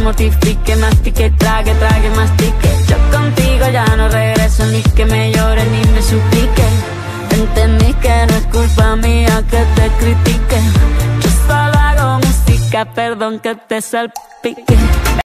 mortifique, mastique, trague, trague, mastique. Yo contigo ya no regreso, ni que me llore ni me suplique. Entendí que no es culpa mía que te critique. Yo solo hago música, perdón que te salpique.